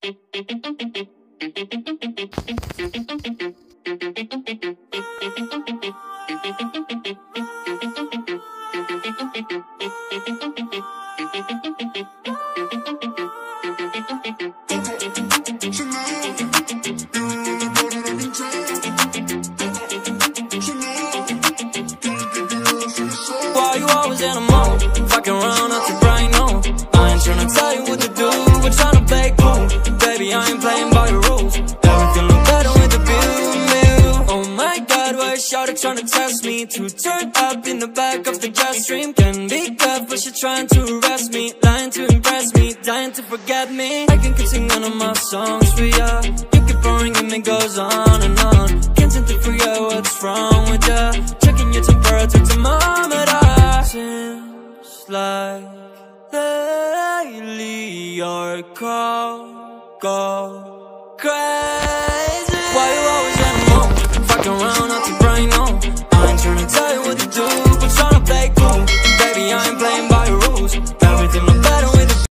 Why you always in a mode? Fucking around up to Brian, no. I ain't tryna tell you what to do, we're tryna play cool. Baby, I ain't playing by the rules. Everything look better with the view. Oh my God, why is Shawty tryna test me? To turn up in the back of the jet stream. Can be good, but she trying to arrest me. Lying to impress me, dying to forget me. I can keep singing all of my songs for ya. You keep boring and it goes on and on. Can't seem to figure out what's wrong with ya. Checking your temperature thermometer. Seems like lately your call go crazy.